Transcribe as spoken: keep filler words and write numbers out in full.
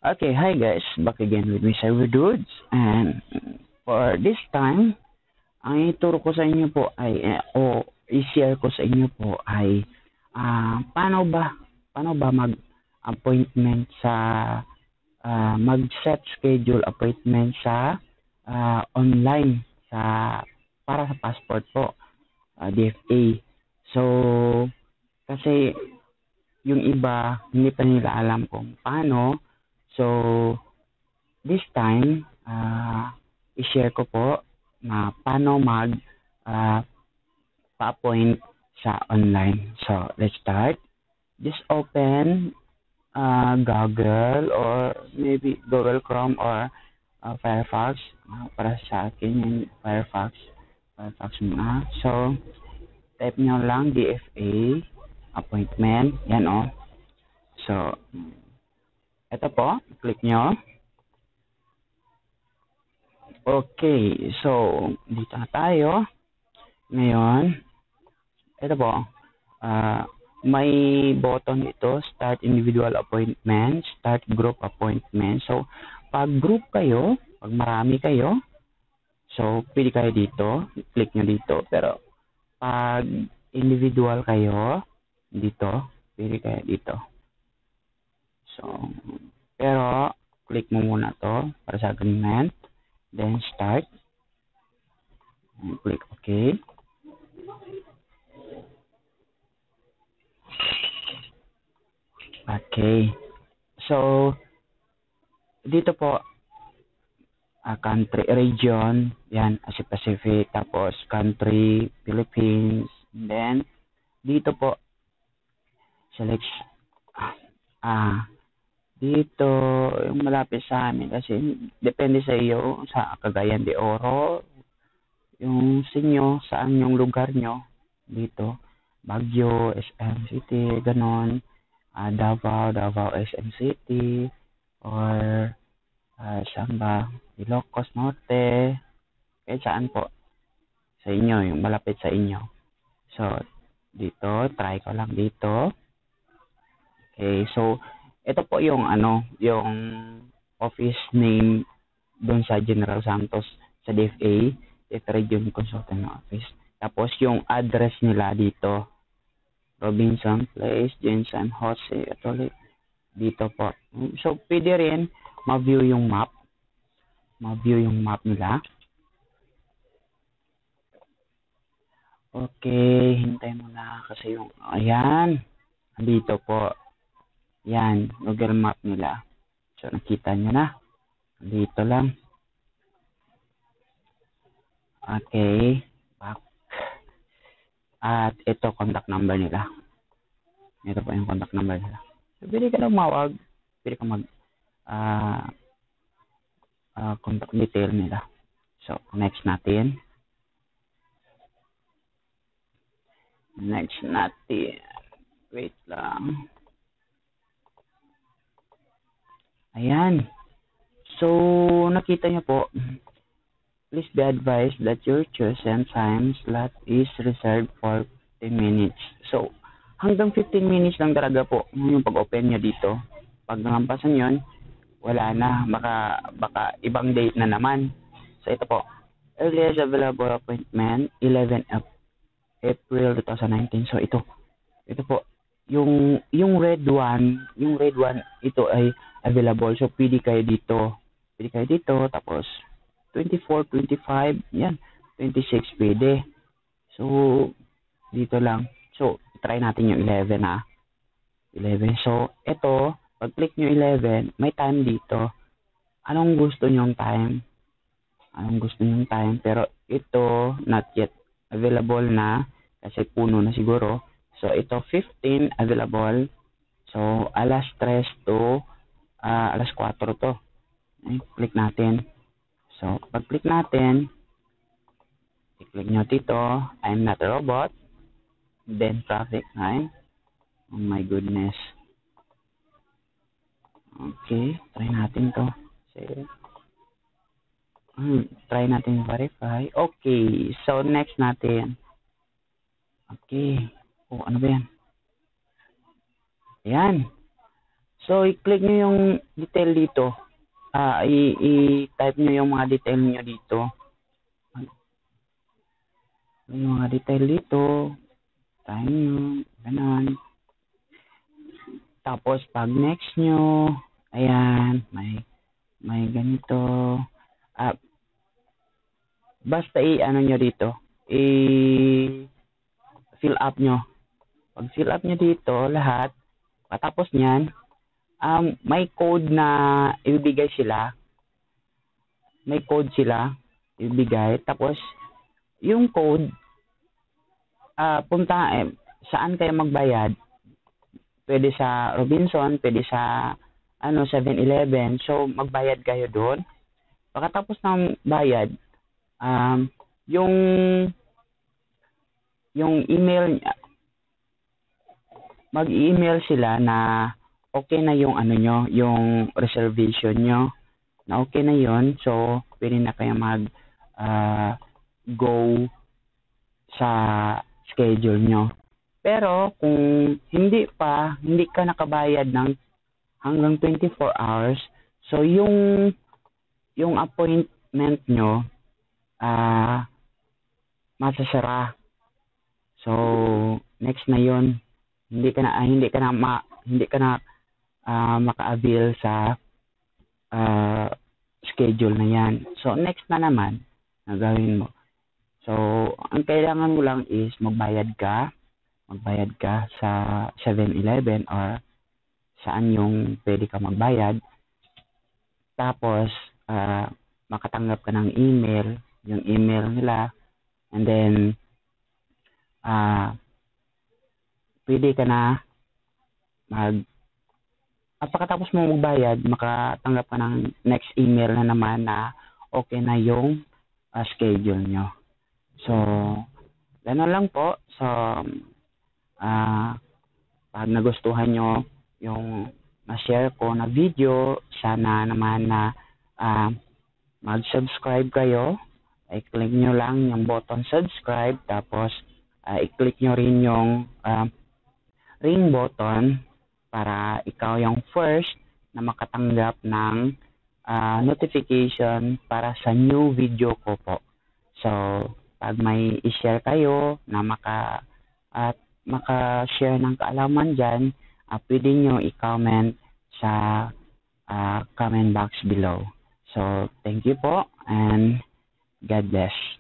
Okay, hi guys, back again with me, Cyber Dudes, and for this time, ang ituro ko sa inyo po ay, eh, o i-share ko sa inyo po ay, ah, paano ba, paano ba mag-appointment sa, ah, mag-set schedule appointment sa, ah, online, sa, para sa passport po, ah, D F A. So, kasi, yung iba, hindi pa nila alam kung paano. So, this time, uh, i-share ko po na paano mag uh, pa-appoint sa online. So, let's start. Just open uh, Google or maybe Google Chrome or uh, Firefox. Uh, para sa akin, yung Firefox. Firefox muna. So, type nyo lang D F A appointment. Yan o. Oh. So, ito po, click nyo. Okay, so, dito na tayo. Ngayon, ito po, uh, may button ito, start individual appointment, start group appointment. So, pag group kayo, pag marami kayo, so, pili kayo dito, click nyo dito. Pero, pag individual kayo, dito, pili kayo dito. So, pero, click mo muna to para sa agreement. Then, start. Click OK. Okay. So, dito po, uh, country, region, yan, Asia Pacific, tapos country, Philippines, then, dito po, select, ah, uh, dito, yung malapit sa amin, kasi depende sa iyo, sa Cagayan de Oro, yung sa inyo, saan yung lugar nyo, dito, Baguio, S M City, ganon, uh, Davao, Davao S M City, or, uh, saan ba, Ilocos Norte, kahit saan po, sa inyo, yung malapit sa inyo. So, dito, try ko lang dito. Okay, so, ito po yung ano, yung office name doon sa General Santos sa D F A, ito Region Consultant Office. Tapos yung address nila dito, Robinson Place, Jane San Jose, ito dito po. So pwede rin ma-view yung map, ma-view yung map nila. Okay, hintay mo na kasi yung, ayan, dito po. Yan, Google Map nila. So, nakita nyo na. Dito lang. Okay. Back. At ito, contact number nila. Ito po yung contact number nila. So, pwede ka lang mawag. Pwede ka mag uh, uh, contact detail nila. So, next natin. Next natin. Wait lang. Ayan. So, nakita nyo po, please be advised that your chosen time slot is reserved for fifteen minutes. So, hanggang fifteen minutes lang talaga po yung pag-open nyo dito. Pag nangampasan yun, wala na. Baka, baka ibang date na naman. So, ito po. Earliest available appointment, eleven April twenty nineteen. So, ito. Ito po. Yung, yung red one, yung red one, ito ay available. So, pili kayo dito. Pili kayo dito. Tapos, twenty-four, twenty-five, yan. twenty-six, pwede. So, dito lang. So, try natin yung eleven, ha. eleven. So, ito, pag-click nyo eleven, may time dito. Anong gusto nyong time? Anong gusto nyong time? Pero, ito, not yet available na. Kasi puno na siguro. So, ito, fifteen, available. So, alas tres to, uh, alas kwatro to. Okay, click natin. So, pag-click natin, i-click nyo dito, I'm not a robot. Then, traffic time. Oh my goodness. Okay, try natin to. So, hmm, try natin verify. Okay, so next natin. Okay. Oh, ano ba yan? Ayan. So, i-click nyo yung detail dito. Uh, i-type nyo yung mga detail nyo dito. Yung mga detail dito. Tayo nyo. Ganon. Tapos, pag next nyo, ayan, may, may ganito. Ah, basta i-ano nyo dito. I-fill up nyo. Pag fill up nyo dito, lahat, patapos nyan, um, may code na ibibigay sila. May code sila ibibigay. Tapos, yung code, uh, punta, eh, saan kayo magbayad? Pwede sa Robinson, pwede sa ano seven eleven. So, magbayad kayo doon. Pagkatapos ng bayad, um, yung yung email, mag-email sila na okay na yung ano nyo, yung reservation nyo, na okay na yon. So, pwede na kayo mag uh, go sa schedule nyo. Pero, kung hindi pa, hindi ka nakabayad ng hanggang twenty-four hours, so yung yung appointment nyo, ah, uh, masasara. So, next na yon. Hindi ka na, ah, hindi ka na, ma, hindi ka na uh, maka-avail sa uh, schedule na yan. So, next na naman, na gawin mo. So, ang kailangan mo lang is magbayad ka, magbayad ka sa seven eleven or saan yung pwede ka magbayad. Tapos, uh, makatanggap ka ng email, yung email nila, and then, uh, pwede ka na mag, at pagkatapos mo magbayad, makatanggap ka ng next email na naman na okay na yung uh, schedule nyo. So, gano'n lang po. So, uh, pag nagustuhan nyo yung na-share ko na video, sana naman na uh, mag-subscribe kayo. I-click nyo lang yung button subscribe, tapos uh, i-click nyo rin yung uh, ring button para ikaw yung first na makatanggap ng uh, notification para sa new video ko po. So, pag may i-share kayo na maka at maka-share ng kaalaman dyan, uh, pwede nyo i-comment sa uh, comment box below. So, thank you po and God bless.